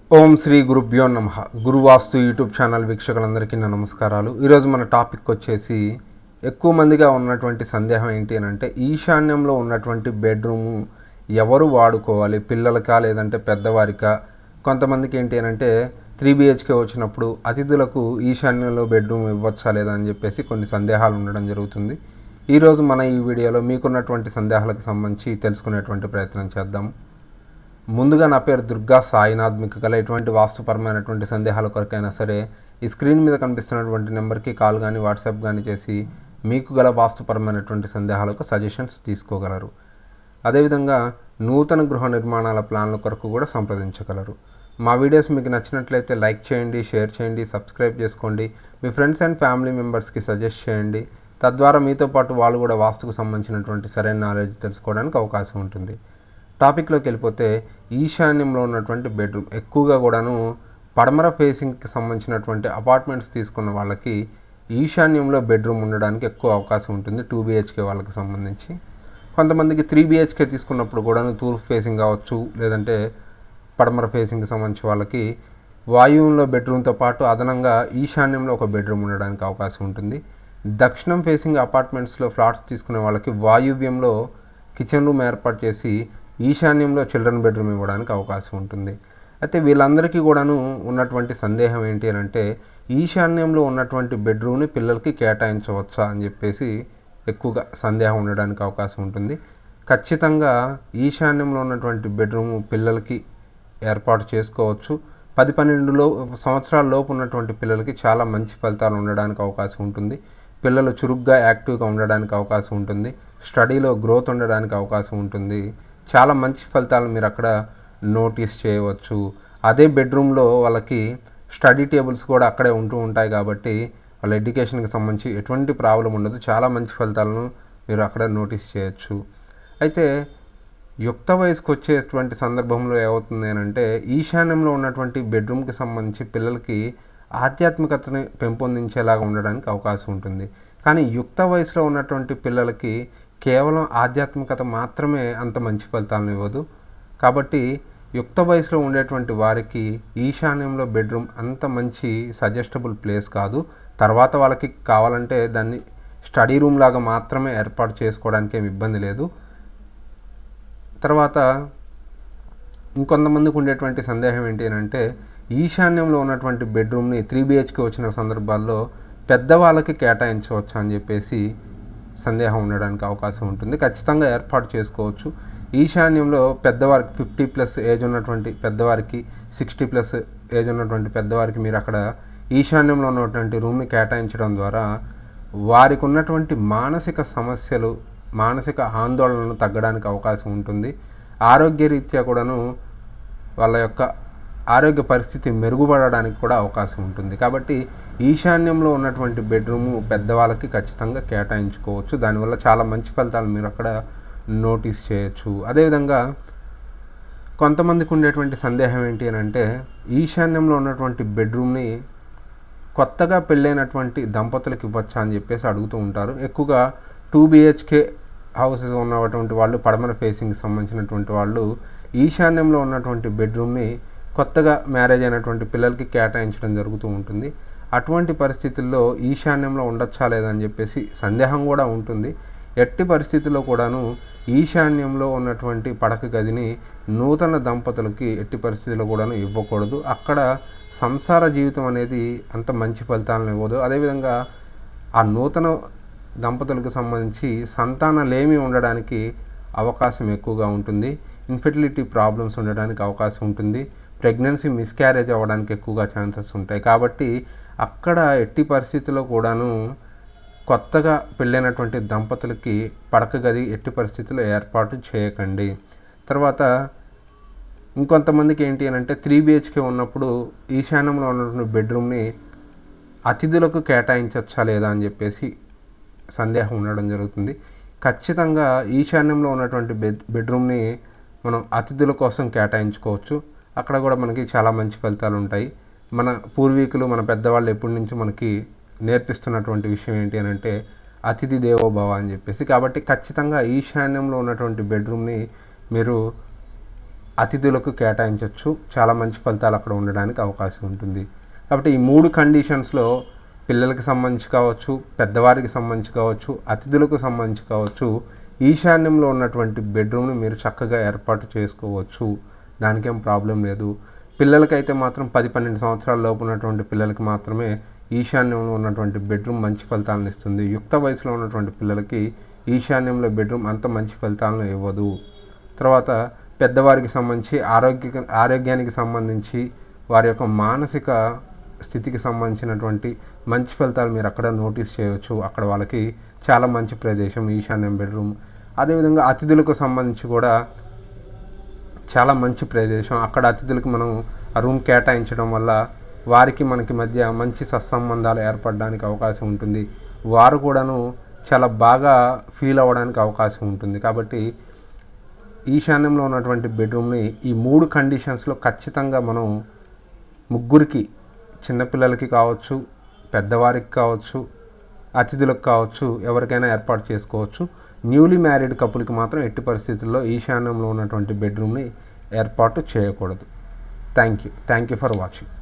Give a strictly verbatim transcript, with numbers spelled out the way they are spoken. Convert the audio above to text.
ఓం శ్రీ గురుభ్యో నమః. గురువాస్తు YouTube channel వీక్షకులందరికీ నా నమస్కారాలు. ఈరోజు మన టాపిక్ వచ్చేసి ఎక్కువ మందిగా ఉన్నటువంటి సందేహం ఏంటి అని అంటే ఈశాన్యంలో ఉన్నటువంటి బెడ్రూము ఎవరు వాడుకోవాలి, పిల్లలకా లేదంటే పెద్దవారికా? కొంతమందికి ఏంటి అని అంటే త్రీ బిహెచ్కే వచ్చినప్పుడు అతిథులకు ఈశాన్యంలో బెడ్రూమ్ ఇవ్వచ్చా లేదా అని చెప్పేసి కొన్ని సందేహాలు ఉండడం జరుగుతుంది. ఈరోజు మన ఈ వీడియోలో మీకున్నటువంటి సందేహాలకు సంబంధించి తెలుసుకునేటువంటి ప్రయత్నం చేద్దాం. ముందుగా నా పేరు దుర్గా సాయినాథ్. మీకు గల ఎటువంటి వాస్తుపరమైనటువంటి సందేహాల కొరకైనా సరే ఈ స్క్రీన్ మీద కనిపిస్తున్నటువంటి నెంబర్కి కాల్ కానీ వాట్సాప్ కానీ చేసి మీకు గల వాస్తుపరమైనటువంటి సందేహాలకు సజెషన్స్ తీసుకోగలరు. అదేవిధంగా నూతన గృహ నిర్మాణాల ప్లాన్ల కొరకు కూడా సంప్రదించగలరు. మా వీడియోస్ మీకు నచ్చినట్లయితే లైక్ చేయండి, షేర్ చేయండి, సబ్స్క్రైబ్ చేసుకోండి. మీ ఫ్రెండ్స్ అండ్ ఫ్యామిలీ మెంబర్స్కి సజెస్ట్ చేయండి. తద్వారా మీతో పాటు వాళ్ళు కూడా వాస్తుకు సంబంధించినటువంటి సరైన నాలెడ్జ్ తెలుసుకోవడానికి అవకాశం ఉంటుంది. టాపిక్లోకి వెళ్ళిపోతే ఈశాన్యంలో ఉన్నటువంటి బెడ్రూమ్ ఎక్కువగా కూడాను పడమర ఫేసింగ్కి సంబంధించినటువంటి అపార్ట్మెంట్స్ తీసుకున్న వాళ్ళకి ఈశాన్యంలో బెడ్రూమ్ ఉండడానికి ఎక్కువ అవకాశం ఉంటుంది. టూ బిహెచ్కే వాళ్ళకి సంబంధించి కొంతమందికి త్రీ బిహెచ్కే తీసుకున్నప్పుడు కూడాను తూర్పు ఫేసింగ్ కావచ్చు, లేదంటే పడమర ఫేసింగ్కి సంబంధించి వాళ్ళకి వాయువ్యంలో బెడ్రూమ్తో పాటు అదనంగా ఈశాన్యంలో ఒక బెడ్రూమ్ ఉండడానికి అవకాశం ఉంటుంది. దక్షిణం ఫేసింగ్ అపార్ట్మెంట్స్లో ఫ్లాట్స్ తీసుకునే వాళ్ళకి వాయువ్యంలో కిచెన్ రూమ్ ఏర్పాటు చేసి ఈశాన్యంలో చిల్డ్రన్ బెడ్రూమ్ ఇవ్వడానికి అవకాశం ఉంటుంది. అయితే వీళ్ళందరికీ కూడాను ఉన్నటువంటి సందేహం ఏంటి అని అంటే ఈశాన్యంలో ఉన్నటువంటి బెడ్రూమ్ని పిల్లలకి కేటాయించవచ్చా అని చెప్పేసి ఎక్కువగా సందేహం ఉండడానికి అవకాశం ఉంటుంది. ఖచ్చితంగా ఈశాన్యంలో ఉన్నటువంటి బెడ్రూమ్ పిల్లలకి ఏర్పాటు చేసుకోవచ్చు. పది పన్నెండులో సంవత్సరాల లోపు ఉన్నటువంటి పిల్లలకి చాలా మంచి ఫలితాలు ఉండడానికి అవకాశం ఉంటుంది. పిల్లలు చురుగ్గా యాక్టివ్గా ఉండడానికి అవకాశం ఉంటుంది. స్టడీలో గ్రోత్ ఉండడానికి అవకాశం ఉంటుంది. చాలా మంచి ఫలితాలు మీరు అక్కడ నోటీస్ చేయవచ్చు. అదే బెడ్రూమ్లో వాళ్ళకి స్టడీ టేబుల్స్ కూడా అక్కడే ఉంటూ ఉంటాయి కాబట్టి వాళ్ళ ఎడ్యుకేషన్కి సంబంధించి ఎటువంటి ప్రాబ్లం ఉండదు. చాలా మంచి ఫలితాలను మీరు అక్కడ నోటీస్ చేయొచ్చు. అయితే యుక్త వయసుకు వచ్చేటువంటి సందర్భంలో ఏమవుతుంది అని అంటే ఈశాన్యంలో ఉన్నటువంటి బెడ్రూమ్కి సంబంధించి పిల్లలకి ఆధ్యాత్మికతని పెంపొందించేలాగా ఉండడానికి అవకాశం ఉంటుంది. కానీ యుక్త వయసులో ఉన్నటువంటి పిల్లలకి కేవలం ఆధ్యాత్మికత మాత్రమే అంత మంచి ఫలితాలను ఇవ్వదు. కాబట్టి యుక్త వయసులో ఉండేటువంటి వారికి ఈశాన్యంలో బెడ్రూమ్ అంత మంచి సజెస్టబుల్ ప్లేస్ కాదు. తర్వాత వాళ్ళకి కావాలంటే దాన్ని స్టడీ రూమ్ లాగా మాత్రమే ఏర్పాటు చేసుకోవడానికి ఏమి ఇబ్బంది లేదు. తర్వాత ఇంకొంతమందికి ఉండేటువంటి సందేహం ఏంటి అని అంటే ఈశాన్యంలో ఉన్నటువంటి బెడ్రూమ్ని త్రీ బిహెచ్కే వచ్చిన సందర్భాల్లో పెద్దవాళ్ళకి కేటాయించవచ్చు అని చెప్పేసి సందేహం ఉండడానికి అవకాశం ఉంటుంది. ఖచ్చితంగా ఏర్పాటు చేసుకోవచ్చు. ఈశాన్యంలో పెద్దవారికి ఫిఫ్టీ ప్లస్ ఏజ్ ఉన్నటువంటి పెద్దవారికి, సిక్స్టీ ప్లస్ ఏజ్ ఉన్నటువంటి పెద్దవారికి మీరు అక్కడ ఈశాన్యంలో ఉన్నటువంటి రూమ్ని కేటాయించడం ద్వారా వారికి ఉన్నటువంటి మానసిక సమస్యలు, మానసిక ఆందోళనలు తగ్గడానికి అవకాశం ఉంటుంది. ఆరోగ్యరీత్యా కూడాను వాళ్ళ యొక్క ఆరోగ్య పరిస్థితి మెరుగుపడడానికి కూడా అవకాశం ఉంటుంది. కాబట్టి ఈశాన్యంలో ఉన్నటువంటి బెడ్రూము పెద్దవాళ్ళకి ఖచ్చితంగా కేటాయించుకోవచ్చు. దానివల్ల చాలా మంచి ఫలితాలు మీరు అక్కడ నోటీస్ చేయొచ్చు. అదేవిధంగా కొంతమందికి ఉండేటువంటి సందేహం ఏంటి అని అంటే ఈశాన్యంలో ఉన్నటువంటి బెడ్రూమ్ని కొత్తగా పెళ్ళైనటువంటి దంపతులకు ఇవ్వచ్చా అని చెప్పేసి అడుగుతూ ఉంటారు. ఎక్కువగా టూ బిహెచ్కే హౌసెస్ ఉన్నటువంటి వాళ్ళు, పడమర ఫేసింగ్కి సంబంధించినటువంటి వాళ్ళు ఈశాన్యంలో ఉన్నటువంటి బెడ్రూమ్ని కొత్తగా మ్యారేజ్ అయినటువంటి పిల్లలకి కేటాయించడం జరుగుతూ ఉంటుంది. అటువంటి పరిస్థితుల్లో ఈశాన్యంలో ఉండొచ్చా లేదని చెప్పేసి సందేహం కూడా ఉంటుంది. ఎట్టి పరిస్థితుల్లో కూడాను ఈశాన్యంలో ఉన్నటువంటి పడక గదిని నూతన దంపతులకి ఎట్టి పరిస్థితుల్లో కూడాను ఇవ్వకూడదు. అక్కడ సంసార జీవితం అనేది అంత మంచి ఫలితాలను ఇవ్వదు. అదేవిధంగా ఆ నూతన దంపతులకు సంబంధించి సంతానలేమి ఉండడానికి అవకాశం ఎక్కువగా ఉంటుంది. ఇన్ఫెర్టిలిటీ ప్రాబ్లమ్స్ ఉండడానికి అవకాశం ఉంటుంది. ప్రెగ్నెన్సీ మిస్క్యారేజ్ అవ్వడానికి ఎక్కువగా ఛాన్సెస్ ఉంటాయి. కాబట్టి అక్కడ ఎట్టి పరిస్థితుల్లో కూడాను కొత్తగా పెళ్ళైనటువంటి దంపతులకి పడక గది ఎట్టి పరిస్థితుల్లో ఏర్పాటు చేయకండి. తర్వాత ఇంకొంతమందికి ఏంటి అని అంటే త్రీ బిహెచ్కే ఉన్నప్పుడు ఈశాన్యంలో ఉన్నటువంటి బెడ్రూమ్ని అతిథులకు కేటాయించవచ్చా లేదా అని చెప్పేసి సందేహం ఉండడం జరుగుతుంది. ఖచ్చితంగా ఈశాన్యంలో ఉన్నటువంటి బెడ్ బెడ్రూమ్ని మనం అతిథుల కోసం కేటాయించుకోవచ్చు. అక్కడ కూడా మనకి చాలా మంచి ఫలితాలు ఉంటాయి. మన పూర్వీకులు, మన పెద్దవాళ్ళు ఎప్పటి నుంచి మనకి నేర్పిస్తున్నటువంటి విషయం ఏంటి అని అంటే అతిథి దేవోభవ అని చెప్పేసి. కాబట్టి ఖచ్చితంగా ఈశాన్యంలో ఉన్నటువంటి బెడ్రూమ్ని మీరు అతిథులకు కేటాయించవచ్చు. చాలా మంచి ఫలితాలు అక్కడ ఉండడానికి అవకాశం ఉంటుంది. కాబట్టి ఈ మూడు కండిషన్స్లో పిల్లలకి సంబంధించి కావచ్చు, పెద్దవారికి సంబంధించి కావచ్చు, అతిథులకు సంబంధించి కావచ్చు, ఈశాన్యంలో ఉన్నటువంటి బెడ్రూమ్ని మీరు చక్కగా ఏర్పాటు చేసుకోవచ్చు. దానికేం ప్రాబ్లం లేదు. పిల్లలకైతే మాత్రం పది పన్నెండు సంవత్సరాల లోపు ఉన్నటువంటి పిల్లలకి మాత్రమే ఈశాన్యంలో ఉన్నటువంటి బెడ్రూమ్ మంచి ఫలితాలను ఇస్తుంది. యుక్త వయసులో ఉన్నటువంటి పిల్లలకి ఈశాన్యంలో బెడ్రూమ్ అంత మంచి ఫలితాలను ఇవ్వదు. తర్వాత పెద్దవారికి సంబంధించి ఆరోగ్య ఆరోగ్యానికి సంబంధించి వారి యొక్క మానసిక స్థితికి సంబంధించినటువంటి మంచి ఫలితాలు మీరు అక్కడ నోటీస్ చేయవచ్చు. అక్కడ వాళ్ళకి చాలా మంచి ప్రదేశం ఈశాన్యం బెడ్రూమ్. అదేవిధంగా అతిథులకు సంబంధించి కూడా చాలా మంచి ప్రదేశం. అక్కడ అతిథులకు మనం ఆ రూమ్ కేటాయించడం వల్ల వారికి మనకి మధ్య మంచి సత్సంబంధాలు ఏర్పడడానికి అవకాశం ఉంటుంది. వారు కూడాను చాలా బాగా ఫీల్ అవ్వడానికి అవకాశం ఉంటుంది. కాబట్టి ఈశాన్యంలో ఉన్నటువంటి బెడ్రూమ్ని ఈ మూడు కండిషన్స్లో ఖచ్చితంగా మనం ముగ్గురికి, చిన్నపిల్లలకి కావచ్చు, పెద్దవారికి కావచ్చు, అతిథులకు కావచ్చు, ఎవరికైనా ఏర్పాటు చేసుకోవచ్చు. న్యూలీ మ్యారీడ్ కపుల్కి మాత్రం ఎట్టి పరిస్థితుల్లో ఈశాన్యంలో ఉన్నటువంటి బెడ్రూమ్ని ఏర్పాటు చేయకూడదు. Thank you thank you for watching.